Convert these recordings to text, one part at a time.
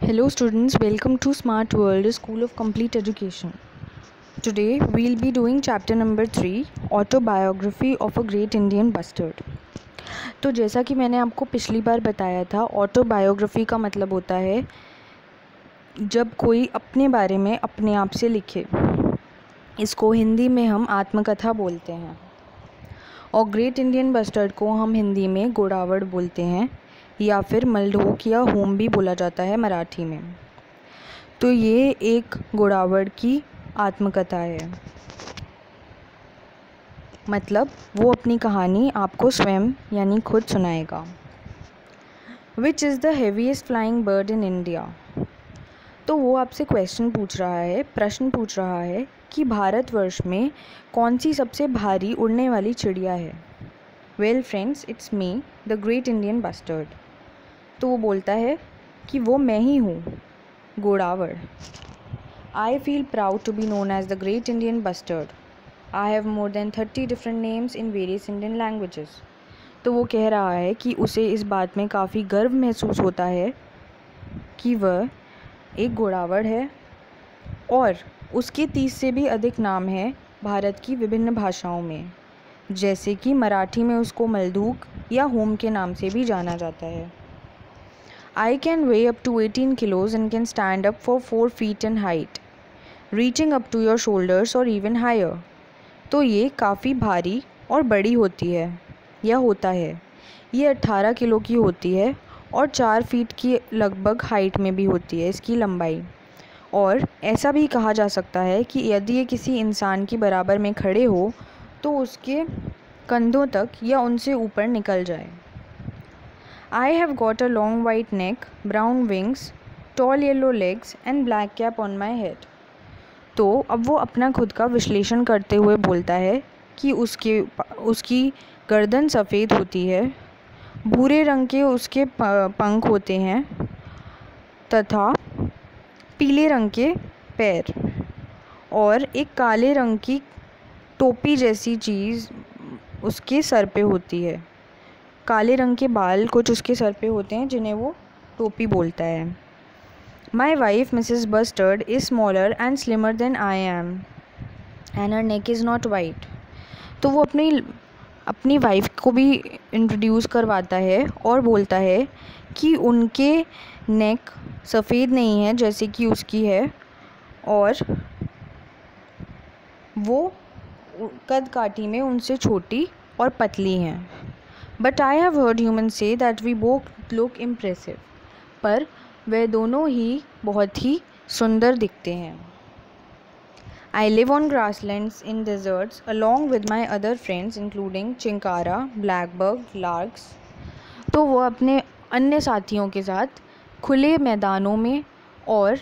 Hello students, welcome to Smart World, School of Complete Education. Today we'll be doing chapter number 3, Autobiography of a Great Indian Bustard. तो जैसा कि मैंने आपको पिछली बार बताया था, ऑटोबायोग्राफी का मतलब होता है जब कोई अपने बारे में अपने आप से लिखे। इसको हिंदी में हम आत्मकथा बोलते हैं और ग्रेट इंडियन बस्टर्ड को हम हिंदी में गोड़ावड़ बोलते हैं या फिर मलढोक या होम भी बोला जाता है मराठी में। तो ये एक गोड़ावड़ की आत्मकथा है, मतलब वो अपनी कहानी आपको स्वयं यानी खुद सुनाएगा। Which is the heaviest flying bird in India. तो वो आपसे प्रश्न पूछ रहा है कि भारतवर्ष में कौन सी सबसे भारी उड़ने वाली चिड़िया है। Well friends, it's me, the great Indian bustard. तो वो बोलता है कि वो मैं ही हूँ, Godawan. I feel proud to be known as the great Indian bustard. I have more than 30 different names in various Indian languages. तो वो कह रहा है कि उसे इस बात में काफ़ी गर्व महसूस होता है कि वह एक गोड़ावड़ है और उसके 30 से भी अधिक नाम हैं भारत की विभिन्न भाषाओं में, जैसे कि मराठी में उसको मलढोक या होम के नाम से भी जाना जाता है। I can weigh up to 18 kilos and can stand up for 4 feet in height, reaching up to your shoulders or even higher. तो ये काफ़ी भारी और बड़ी होती है या होता है। ये 18 किलो की होती है और 4 फीट की लगभग हाइट में भी होती है इसकी लंबाई। और ऐसा भी कहा जा सकता है कि यदि ये किसी इंसान की बराबर में खड़े हो तो उसके कंधों तक या उनसे ऊपर निकल जाए। I have got a long white neck, brown wings, tall yellow legs and black cap on my head. तो अब वो अपना खुद का विश्लेषण करते हुए बोलता है कि उसकी गर्दन सफ़ेद होती है, भूरे रंग के उसके पंख होते हैं तथा पीले रंग के पैर और एक काले रंग की टोपी जैसी चीज़ उसके सर पे होती है। काले रंग के बाल कुछ उसके सर पे होते हैं जिन्हें वो टोपी बोलता है। My wife Mrs bustard is smaller and slimmer than I am and her neck is not white. तो वो अपनी वाइफ को भी इंट्रोड्यूस करवाता है और बोलता है कि उनके नेक सफ़ेद नहीं है जैसे कि उसकी है और वो कद काठी में उनसे छोटी और पतली हैं। But I have heard human say that we both look impressive. पर वे दोनों ही बहुत ही सुंदर दिखते हैं। I live on grasslands in deserts along with my other friends including chinkara, blackbuck, larks. तो वो अपने अन्य साथियों के साथ खुले मैदानों में और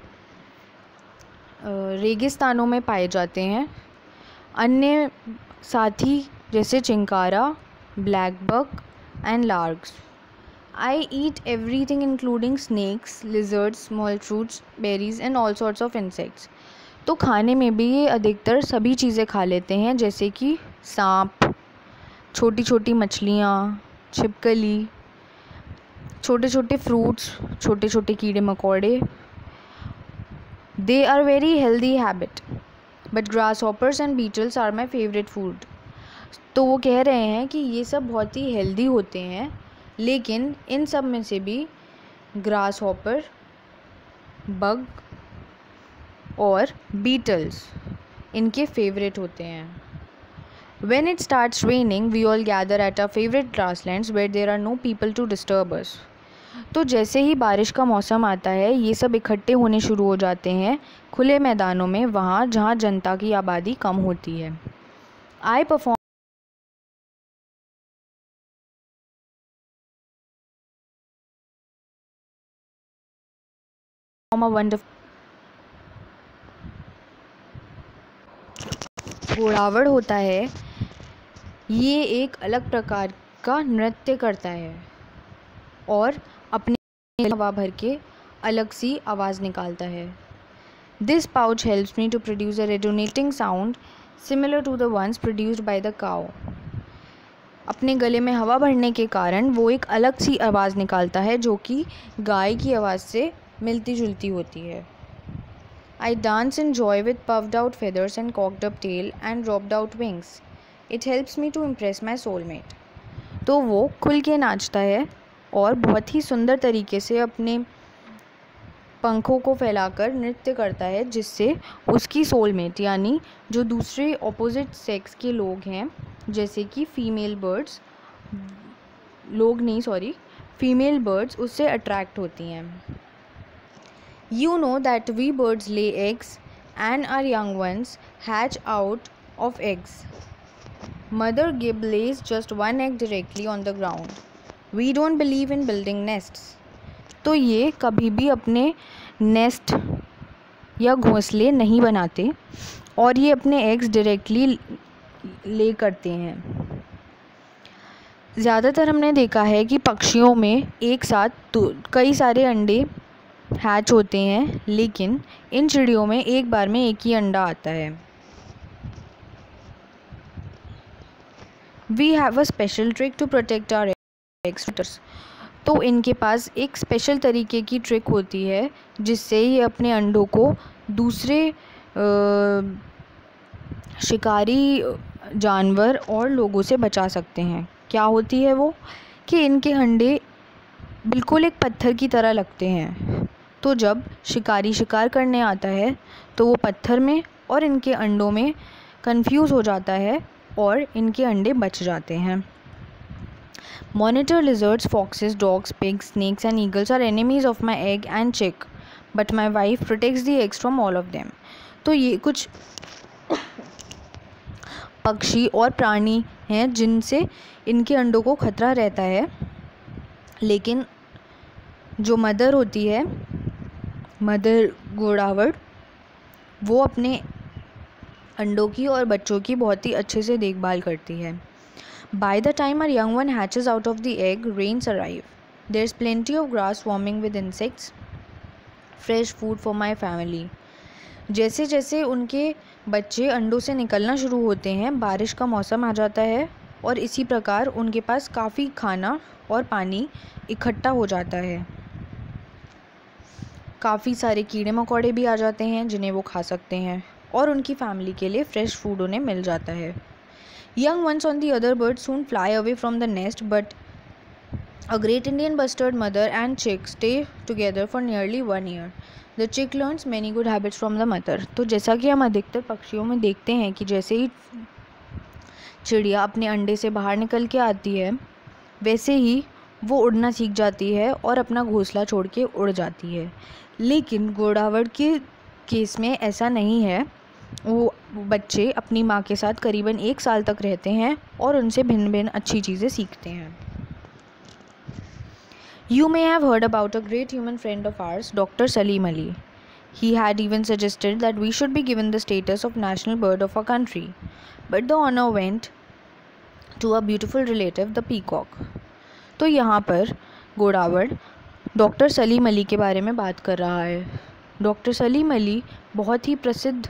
रेगिस्तानों में पाए जाते हैं। अन्य साथी जैसे chinkara, blackbug and larks. I eat everything including snakes, lizards, small fruits, berries and all sorts of insects. तो खाने में भी ये अधिकतर सभी चीज़ें खा लेते हैं जैसे कि सांप, छोटी छोटी मछलियाँ, छिपकली, छोटे छोटे फ्रूट्स, छोटे छोटे कीड़े मकोड़े। They are very healthy habit, but grasshoppers and beetles are my favorite food. तो वो कह रहे हैं कि ये सब बहुत ही हेल्दी होते हैं, लेकिन इन सब में से भी ग्रास हॉपर, बग और बीटल्स इनके फेवरेट होते हैं। When it starts raining, we all gather at our favorite grasslands where there are no people to disturb us. तो जैसे ही बारिश का मौसम आता है, ये सब इकट्ठे होने शुरू हो जाते हैं खुले मैदानों में, वहाँ जहाँ जनता की आबादी कम होती है। I perform a wonderful गोड़ावड़ होता है, ये एक अलग प्रकार का नृत्य करता है और अपने हवा भर के अलग सी आवाज़ निकालता है। This pouch helps me to produce a resonating sound similar to the ones produced by the cow. अपने गले में हवा भरने के कारण वो एक अलग सी आवाज़ निकालता है जो कि गाय की आवाज़ से मिलती जुलती होती है। I dance in joy with puffed out feathers and cocked up tail and dropped out wings. It helps me to impress my soulmate. तो वो खुल के नाचता है और बहुत ही सुंदर तरीके से अपने पंखों को फैलाकर नृत्य करता है, जिससे उसकी सोलमेट यानी जो दूसरे ऑपोजिट सेक्स के लोग हैं, जैसे कि फीमेल बर्ड्स उससे अट्रैक्ट होती हैं। You know that we birds lay eggs and our young ones hatch out of eggs. Mother Gib lays just one egg directly on the ground. We don't believe in building nests. तो ये कभी भी अपने nest या घोंसले नहीं बनाते और ये अपने एग्स डायरेक्टली ले करते हैं। ज़्यादातर हमने देखा है कि पक्षियों में एक साथ कई सारे अंडे हैच होते हैं, लेकिन इन चिड़ियों में एक बार में एक ही अंडा आता है। We have a special trick to protect our eggs. तो इनके पास एक स्पेशल तरीके की ट्रिक होती है जिससे ये अपने अंडों को दूसरे शिकारी जानवर और लोगों से बचा सकते हैं। क्या होती है वो कि इनके अंडे बिल्कुल एक पत्थर की तरह लगते हैं, तो जब शिकारी शिकार करने आता है तो वो पत्थर में और इनके अंडों में कंफ्यूज हो जाता है और इनके अंडे बच जाते हैं। Monitor lizards, foxes, dogs, pigs, snakes and eagles are enemies of my egg and chick, but my wife protects the eggs from all of them. तो ये कुछ पक्षी और प्राणी हैं जिनसे इनके अंडों को खतरा रहता है, लेकिन जो मदर होती है, मदर गोड़ावड़, वो अपने अंडों की और बच्चों की बहुत ही अच्छे से देखभाल करती है। By the time our young one hatches out of the egg, rains arrive. There's plenty of grass swarming with insects, fresh food for my family. जैसे जैसे उनके बच्चे अंडों से निकलना शुरू होते हैं, बारिश का मौसम आ जाता है और इसी प्रकार उनके पास काफ़ी खाना और पानी इकट्ठा हो जाता है। काफ़ी सारे कीड़े मकोड़े भी आ जाते हैं जिन्हें वो खा सकते हैं और उनकी फैमिली के लिए फ्रेश फूड उन्हें मिल जाता है। Young ones on the other birds soon fly away from the nest, but a great Indian bustard mother and chick stay together for nearly 1 year. The chick learns many good habits from the mother. तो जैसा कि हम अधिकतर पक्षियों में देखते हैं कि जैसे ही चिड़िया अपने अंडे से बाहर निकल के आती है, वैसे ही वो उड़ना सीख जाती है और अपना घोंसला छोड़ के उड़ जाती है। लेकिन गोड़ावड़ के केस में ऐसा नहीं है। वो बच्चे अपनी माँ के साथ करीबन 1 साल तक रहते हैं और उनसे भिन्न भिन्न अच्छी चीज़ें सीखते हैं। You may have heard about a great human friend of ours, Dr. Salim Ali. He had even suggested that we should be given the status of national bird of our country, but the honor went to a beautiful relative, the peacock. तो यहाँ पर गोड़ावड़ doctor Salim Ali के बारे में बात कर रहा है। डॉक्टर सलीम अली बहुत ही प्रसिद्ध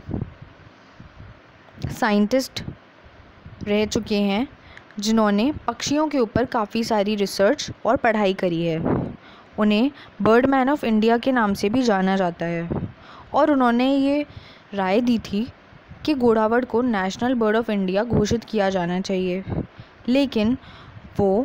साइंटिस्ट रह चुके हैं जिन्होंने पक्षियों के ऊपर काफ़ी सारी रिसर्च और पढ़ाई करी है। उन्हें बर्ड मैन ऑफ इंडिया के नाम से भी जाना जाता है और उन्होंने ये राय दी थी कि गोड़ावड़ को नेशनल बर्ड ऑफ इंडिया घोषित किया जाना चाहिए, लेकिन वो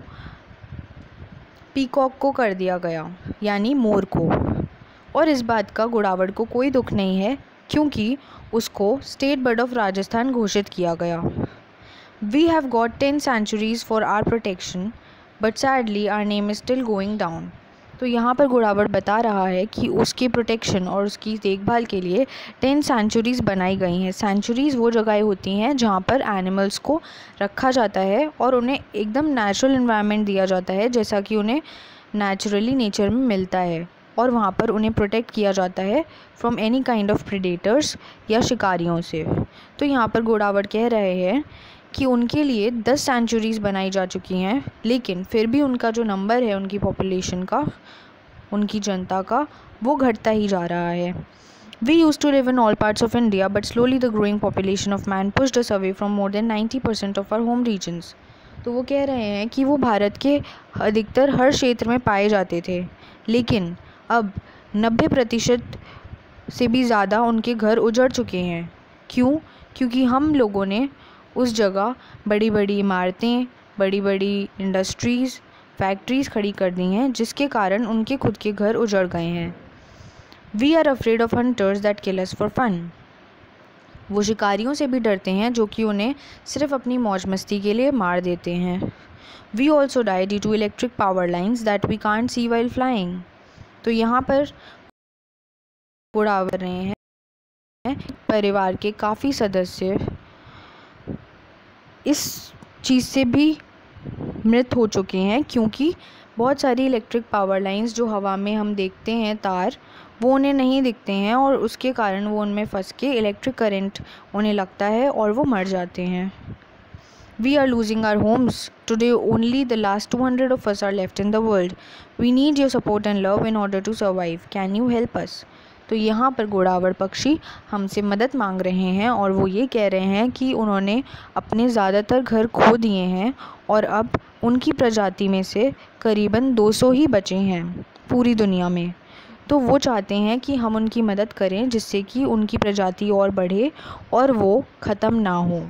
पीकॉक को कर दिया गया, यानी मोर को। और इस बात का गोड़ावड़ को कोई दुख नहीं है क्योंकि उसको स्टेट बर्ड ऑफ राजस्थान घोषित किया गया। We have got 10 sanctuaries for our protection but sadly our name is still going down. तो यहाँ पर गोड़ावड़ बता रहा है कि उसकी प्रोटेक्शन और उसकी देखभाल के लिए 10 सेंचुरीज़ बनाई गई हैं। सेंचुरीज़ वो जगह होती हैं जहाँ पर एनिमल्स को रखा जाता है और उन्हें एकदम नेचुरल एनवायरनमेंट दिया जाता है जैसा कि उन्हें नेचुरली नेचर में मिलता है, और वहाँ पर उन्हें प्रोटेक्ट किया जाता है from any kind of predators या शिकारियों से। तो यहाँ पर गोड़ावड़ कह रहे हैं कि उनके लिए 10 सेंचुरीज़ बनाई जा चुकी हैं, लेकिन फिर भी उनका जो नंबर है उनकी पॉपुलेशन का, उनकी जनता का, वो घटता ही जा रहा है। We use to live in all parts of India but slowly the growing population of man pushed us away from more than 90% of our home regions. तो वो कह रहे हैं कि वो भारत के अधिकतर हर क्षेत्र में पाए जाते थे, लेकिन अब 90% से भी ज़्यादा उनके घर उजड़ चुके हैं। क्यों? क्योंकि हम लोगों ने उस जगह बड़ी बड़ी इमारतें, बड़ी बड़ी इंडस्ट्रीज़, फैक्ट्रीज़ खड़ी कर दी हैं, जिसके कारण उनके खुद के घर उजड़ गए हैं। We are afraid of hunters that kill us for fun. वो शिकारियों से भी डरते हैं जो कि उन्हें सिर्फ अपनी मौज मस्ती के लिए मार देते हैं। We also die due to electric power lines that we can't see while flying. तो यहाँ पर उड़ावर रहे हैं परिवार के काफ़ी सदस्य इस चीज़ से भी मृत हो चुके हैं, क्योंकि बहुत सारी इलेक्ट्रिक पावर लाइंस जो हवा में हम देखते हैं तार, वो उन्हें नहीं दिखते हैं और उसके कारण वो उनमें फंस के इलेक्ट्रिक करंट उन्हें लगता है और वो मर जाते हैं। We are losing our homes. Today only the last 200 of us are left in the world. We need your support and love in order to survive. Can you help us? तो यहाँ पर घोड़ावड़ पक्षी हमसे मदद मांग रहे हैं और वो ये कह रहे हैं कि उन्होंने अपने ज़्यादातर घर खो दिए हैं और अब उनकी प्रजाति में से करीबन 200 ही बचे हैं पूरी दुनिया में। तो वो चाहते हैं कि हम उनकी मदद करें जिससे कि उनकी प्रजाति और बढ़े और वो ख़त्म ना हो।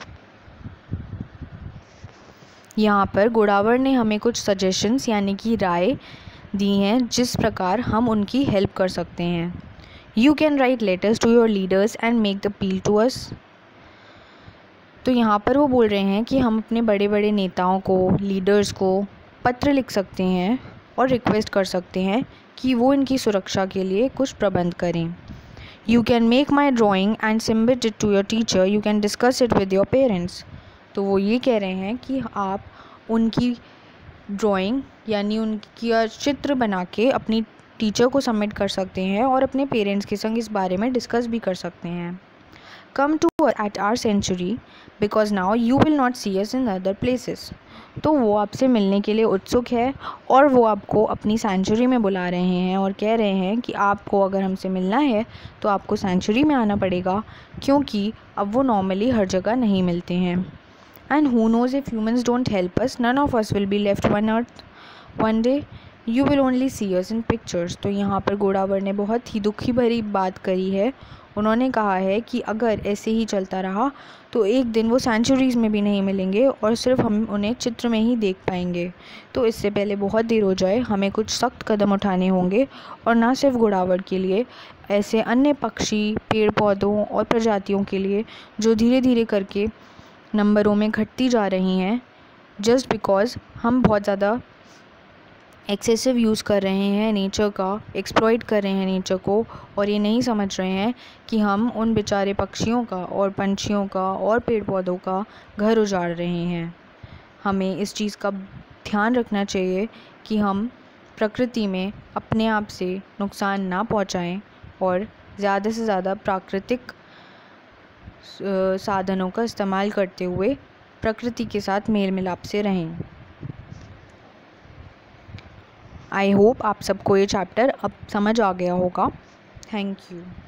यहाँ पर घोड़ावड़ ने हमें कुछ सजेशंस यानी कि राय दी हैं जिस प्रकार हम उनकी हेल्प कर सकते हैं। You can write letters to your leaders and make the appeal to us. तो यहाँ पर वो बोल रहे हैं कि हम अपने बड़े बड़े नेताओं को, लीडर्स को पत्र लिख सकते हैं और रिक्वेस्ट कर सकते हैं कि वो इनकी सुरक्षा के लिए कुछ प्रबंध करें। You can make my drawing and submit it to your teacher. You can discuss it with your parents. तो वो ये कह रहे हैं कि आप उनकी ड्राइंग यानी उनकी चित्र बना के अपनी टीचर को सबमिट कर सकते हैं और अपने पेरेंट्स के संग इस बारे में डिस्कस भी कर सकते हैं। Come to at our century because now you will not see us in other places. तो वो आपसे मिलने के लिए उत्सुक है और वो आपको अपनी सेंचुरी में बुला रहे हैं और कह रहे हैं कि आपको अगर हमसे मिलना है तो आपको सेंचुरी में आना पड़ेगा, क्योंकि अब वो नॉर्मली हर जगह नहीं मिलते हैं। And who knows, if humans don't help us, none of us will be left on earth one day. You will only see us in pictures. तो यहाँ पर घोड़ावड़ ने बहुत ही दुखी भरी बात करी है। उन्होंने कहा है कि अगर ऐसे ही चलता रहा तो एक दिन वो सेंचुरीज़ में भी नहीं मिलेंगे और सिर्फ हम उन्हें चित्र में ही देख पाएंगे। तो इससे पहले बहुत देर हो जाए, हमें कुछ सख्त कदम उठाने होंगे और ना सिर्फ घोड़ावड़ के लिए, ऐसे अन्य पक्षी, पेड़ पौधों और प्रजातियों के लिए जो धीरे धीरे करके नंबरों में घटती जा रही हैं, जस्ट बिकॉज़ हम बहुत ज़्यादा एक्सेसिव यूज़ कर रहे हैं नेचर का, एक्सप्लॉइट कर रहे हैं नेचर को और ये नहीं समझ रहे हैं कि हम उन बेचारे पक्षियों का और पंछियों का और पेड़ पौधों का घर उजाड़ रहे हैं। हमें इस चीज़ का ध्यान रखना चाहिए कि हम प्रकृति में अपने आप से नुकसान ना पहुंचाएं और ज़्यादा से ज़्यादा प्राकृतिक साधनों का इस्तेमाल करते हुए प्रकृति के साथ मेल मिलाप से रहें। आई होप आप सबको ये चैप्टर अब समझ आ गया होगा। Thank you.